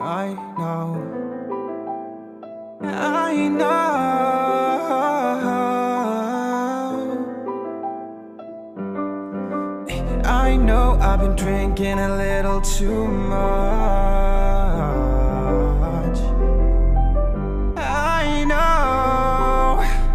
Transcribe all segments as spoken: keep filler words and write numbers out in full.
I know, I know, I know I've been drinking a little too much. I know,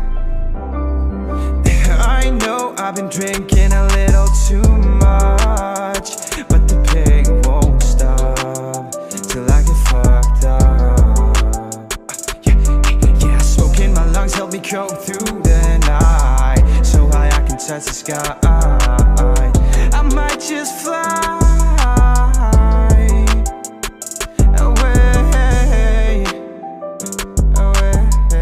I know I've been drinking a little too much, but the pain won't stop till I get fucked up. Yeah, yeah, smoke in my lungs help me cope through the night, so high I can touch the sky. I might just fly away, away.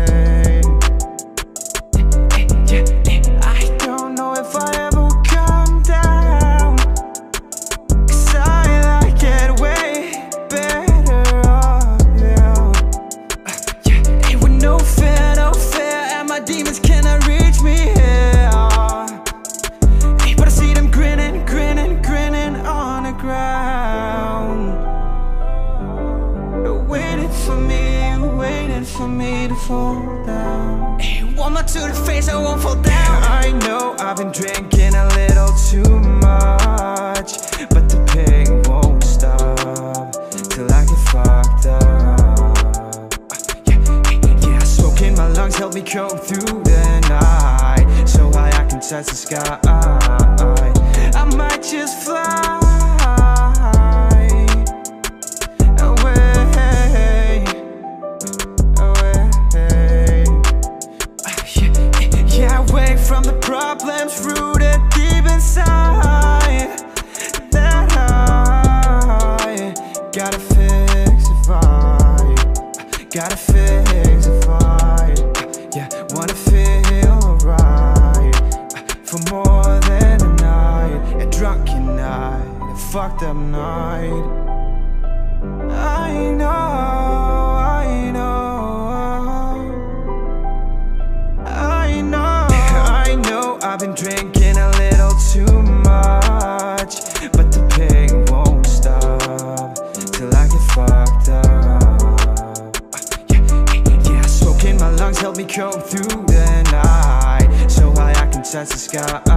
Yeah, I don't know if I ever come down, 'cause I like it way better off, yeah. Yeah, ain't with no fear, no fear, and my demons cannot reach me here. Hey, but I see them grinning, grinning, grinning on the ground, waiting for me, waiting for me to fall down. Hey, one more to the face, I won't fall down. I know I've been drinking a little too much, but the pain won't stop till I get fucked up. Yeah, yeah, smoke in my lungs help me cope through the night, so high I can touch the sky. I might just fly away, away. Yeah, away from the problems rooted deep inside that I gotta fix the vibe, gotta fix the vibe. Yeah, wanna feel alright for more than a night, a drunken night, a fucked up night. I know, I know, I know, I know I've been drinking a little too much, but the pain won't stop till I get fucked up. Yeah, yeah, smoke in my lungs help me cope through the night, so high I can touch the sky.